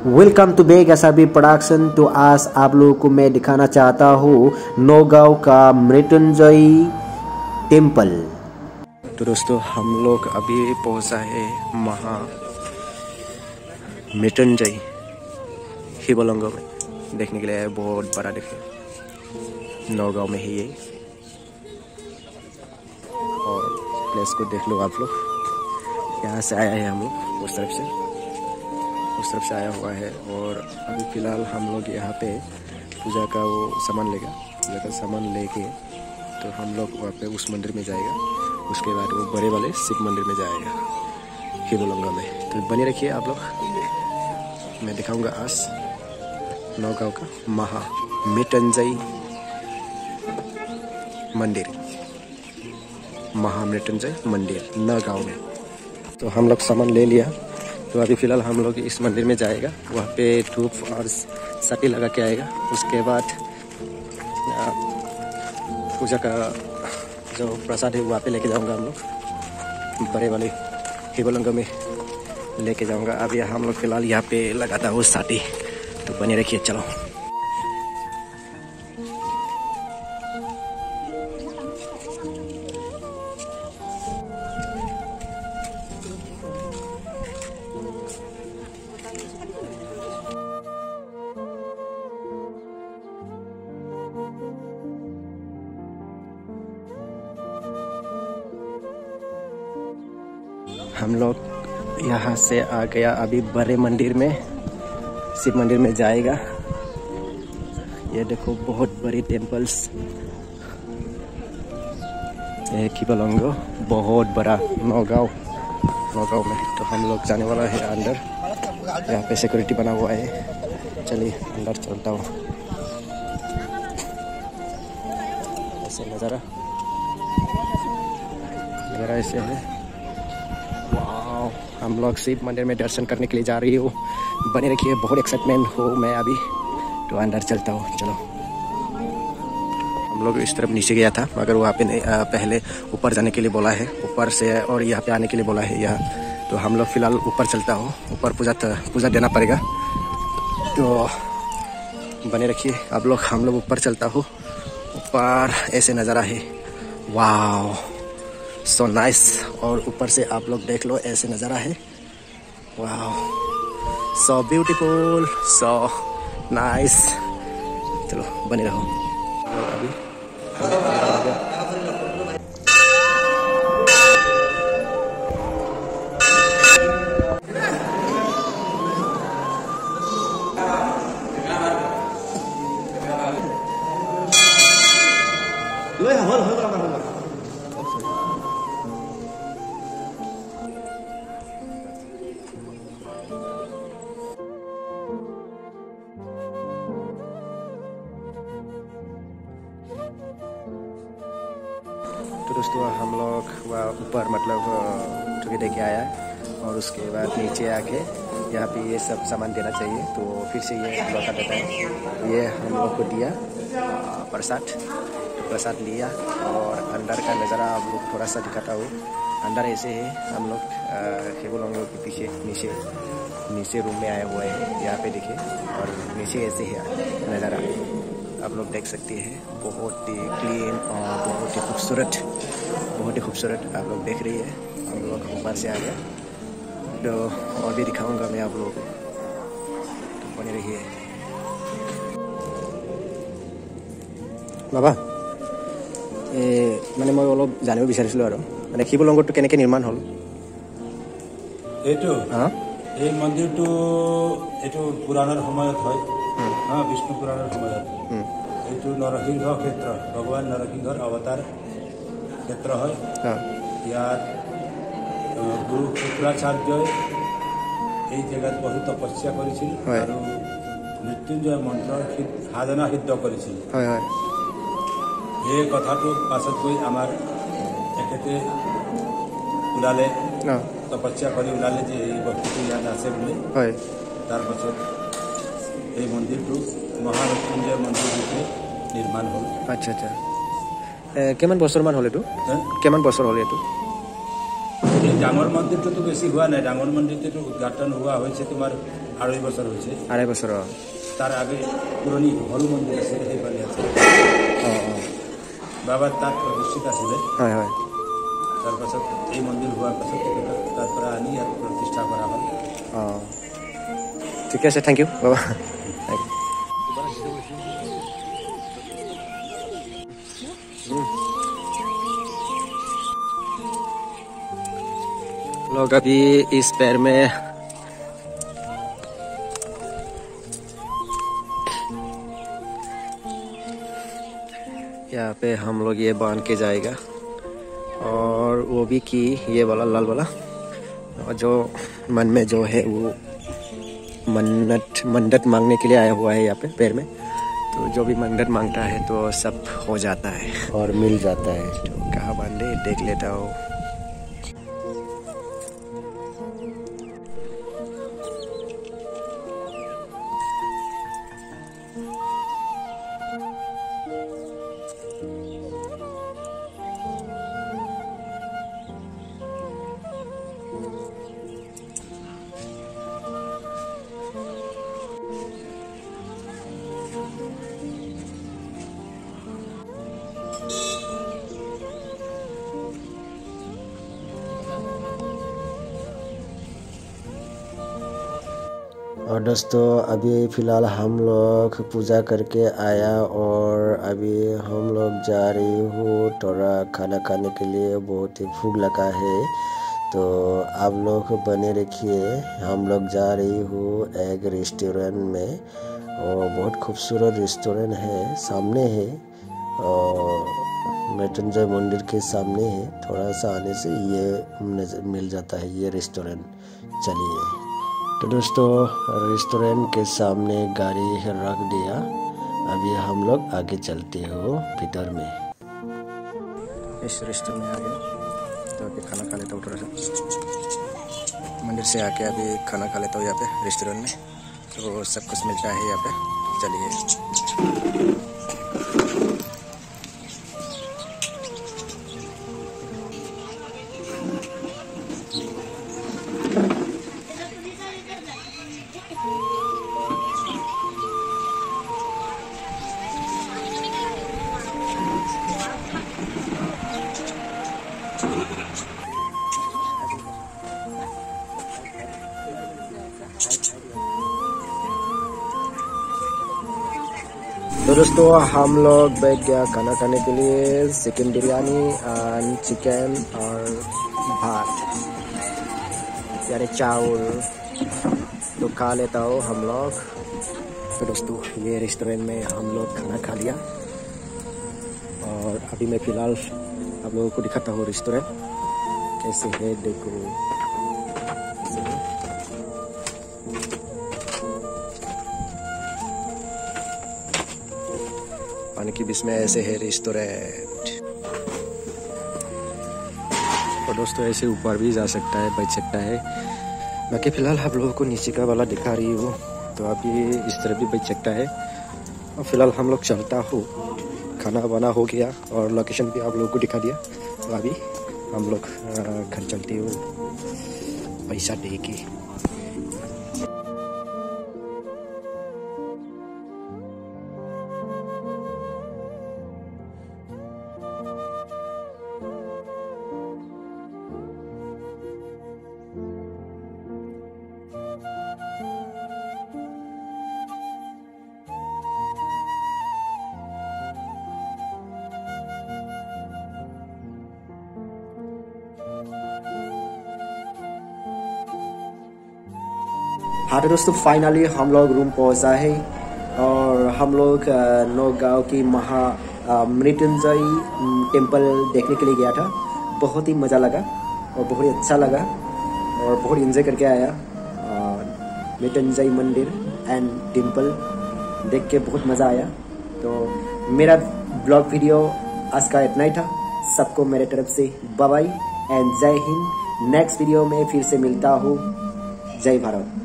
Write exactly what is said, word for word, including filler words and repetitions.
Welcome to Beg SRB production. तो आज आप लोगों को मैं दिखाना चाहता हूँ नौगांव का मृत्युंजय टेम्पल। तो दोस्तों हम लोग अभी पहुँचा है महा मृत्युंजय शिवलिंग में देखने के लिए। बहुत बड़ा देखे नौगांव में ही है और प्लेस को देख लो आप लोग। यहाँ से आया है हम लोग उस तरफ से उस तरफ से आया हुआ है और अभी फ़िलहाल हम लोग यहाँ पे पूजा का वो सामान लेगा पूजा का सामान लेके तो हम लोग वहाँ पे उस मंदिर में जाएगा। उसके बाद वो बड़े वाले शिव मंदिर में जाएगा शिवलिंग में। तो बने रखिए आप लोग, मैं दिखाऊंगा आज नौगांव का महा मृत्युंजय मंदिर, महा मृत्युंजय मंदिर नौगांव में। तो हम लोग सामान ले लिया तो अभी फ़िलहाल हम लोग इस मंदिर में जाएगा, वहाँ पे धूप और सटी लगा के आएगा। उसके बाद पूजा का जो प्रसाद है वहाँ पे लेके जाऊँगा हम लोग बड़े वाले शिवलिंग में लेके जाऊँगा। अभी हम लोग फ़िलहाल यहाँ पे लगाता हूँ साटी। तो बने रखिए, चलो। हम लोग यहाँ से आ गया, अभी बड़े मंदिर में शिव मंदिर में जाएगा। ये देखो बहुत बड़ी टेम्पल्स शिवलिंग बहुत बड़ा नौगांव नौगांव में। तो हम लोग जाने वाला है अंदर, यहाँ पे सिक्योरिटी बना हुआ है। चलिए अंदर चलता हूँ। ऐसे नज़ारा नज़ारा ऐसे है। हम लोग शिव मंदिर में दर्शन करने के लिए जा रही हूँ। बने रखिए, बहुत एक्साइटमेंट हो मैं अभी। तो अंदर चलता हूँ, चलो। हम लोग इस तरफ नीचे गया था मगर वहाँ पे पहले ऊपर जाने के लिए बोला है, ऊपर से और यहाँ पे आने के लिए बोला है यहाँ। तो हम लोग फ़िलहाल ऊपर चलता हूँ, ऊपर पूजा पूजा देना पड़ेगा। तो बने रखिए आप लोग, हम लोग ऊपर चलता हूँ। ऊपर ऐसे नज़ारा है, वाह सो नाइस। और ऊपर से आप लोग देख लो, ऐसे नज़ारा है, वाह सो ब्यूटीफुल सो नाइस। चलो बने रहो। अभी तो दोस्तों हम लोग वहाँ ऊपर मतलब उठ दे के आया और उसके बाद नीचे आके यहाँ पे ये सब सामान देना चाहिए। तो फिर से ये लौटा देता है। ये हम लोग को दिया प्रसाद, तो प्रसाद लिया और अंदर का नज़ारा आप लोग थोड़ा सा दिखाता हूँ। अंदर ऐसे है, हम लोग शिवलिंग के पीछे नीचे नीचे रूम में आए हुए हैं, यहाँ पे देखिए। और नीचे ऐसे है नज़ारा, आप लोग देख सकते हैं। बहुत ही क्लीन और बहुत ही खूबसूरत, बहुत ही खूबसूरत आप लोग देख रही है। हम लोग ऊपर से आ गया तो और भी दिखाऊंगा मैं आप लोगों को, तो बने रहिए। बाबा ए মানে মই অলপ জানিব বিচাৰিছিলোঁ আৰু মানে শিৱলিংগটো কেনেকৈ নিৰ্মাণ হ'ল এইটো। হ্যাঁ, এই মন্দিৰটো এইটো পুৰাণৰ সময়ত হয়। হ্যাঁ, বিষ্ণু পুৰাণৰ সময়ত। এইটো নৰসিংহ ক্ষেত্ৰ, ভগৱান নৰসিংহৰ অৱতাৰ ক্ষেত্ৰ হয়। ইয়াত গুৰু শুক্ৰাচাৰ্যই এই জেগাত বহু তপস্যা কৰিছিল আৰু মৃত্যুঞ্জয় মন্ত্ৰৰ সাধনা সিদ্ধ কৰিছিল। এই কথাটো পাছত গৈ আমাৰ এখেতে ওলালে, তপস্যা কৰি ওলালে যে এই বস্তুটো ইয়াত আছে বুলি। তাৰপাছত এই মন্দিৰটো মহামৃত্যুঞ্জয় মন্দিৰ ৰূপে নিৰ্মাণ হ'ল। আচ্ছা আচ্ছা, কিমান বছৰমান হ'ল এইটো? কিমান বছৰ হ'ল এইটো? ডাঙৰ মন্দিৰটো বেছি হোৱা নাই। ডাঙৰ মন্দিৰটো উদ্ঘাটন হোৱা হৈছে তোমাৰ আঢ়ৈ বছৰ হৈছে। আঢ়ৈ বছৰ তাৰ আগে পুৰণি সৰু মন্দিৰ আছে, সেইফালে আছে। অঁ অঁ বাবা তাত প্ৰতিষ্ঠিত আছিলে। হয় হয়। তাৰপাছত এই মন্দিৰ হোৱাৰ পাছত তাৰ পৰা আনি ইয়াত প্ৰতিষ্ঠা কৰা হ'ল। অঁ ঠিকে আছে, থেংক ইউ বাবা। लोग अभी इस पैर में यहाँ पे हम लोग ये बांध के जाएगा, और वो भी कि ये वाला लाल वाला और जो मन में जो है वो मन्नत मन्नत मांगने के लिए आया हुआ है यहाँ पे पैर में। तो जो भी मन्नत मांगता है तो सब हो जाता है और मिल जाता है। तो कहाँ बांधे देख लेता हूँ। और दोस्तों अभी फ़िलहाल हम लोग पूजा करके आया और अभी हम लोग जा रही हूँ थोड़ा खाना खाने के लिए। बहुत ही भूख लगा है, तो आप लोग बने रखिए। हम लोग जा रही हूँ एक रेस्टोरेंट में, और बहुत खूबसूरत रेस्टोरेंट है, सामने है और मृत्युंजय मंदिर के सामने है। थोड़ा सा आने से ये मिल जाता है ये रेस्टोरेंट। चलिए, तो दोस्तों रेस्टोरेंट के सामने गाड़ी रख दिया। अभी हम लोग आगे चलते हो भीतर में। इस रेस्टोरेंट में आ गए, तो अभी खाना खा लेता हूँ थोड़ा सा। मंदिर से आके अभी खाना खा लेता हूँ यहाँ पे रेस्टोरेंट में, तो सब कुछ मिलता है यहाँ पे। चलिए। तो दोस्तों हम लोग बैठ गया खाना खाने के लिए। चिकन बिरयानी एंड चिकन और भात यानी चावल, तो खा लेता हूँ हम लोग। तो दोस्तों ये रेस्टोरेंट में हम लोग खाना खा लिया, और अभी मैं फ़िलहाल आप लोगों को दिखाता हूँ रेस्टोरेंट कैसे है। देखो पानी के बीच में ऐसे है रेस्टोरेंट। और दोस्तों ऐसे ऊपर भी जा सकता है, बैठ सकता है। बाकी फ़िलहाल आप लोगों को नीचे का वाला दिखा रही हूँ, तो अभी इस तरह भी बैठ सकता है। और फिलहाल हम लोग चलता हो, खाना बना हो गया और लोकेशन भी आप लोगों को दिखा दिया। तो अभी हम लोग घर चलते हो पैसा दे के। हाँ तो दोस्तों फाइनली हम लोग रूम पहुंचा है, और हम लोग नौगांव की महा मृत्युंजय टेम्पल देखने के लिए गया था। बहुत ही मज़ा लगा और बहुत ही अच्छा लगा, और बहुत एंजॉय करके आया। मृत्युंजय मंदिर एंड टेम्पल देख के बहुत मज़ा आया। तो मेरा ब्लॉग वीडियो आज का इतना ही था। सबको मेरे तरफ से बाय बाय एंड जय हिंद। नेक्स्ट वीडियो में फिर से मिलता हूँ। जय भारत।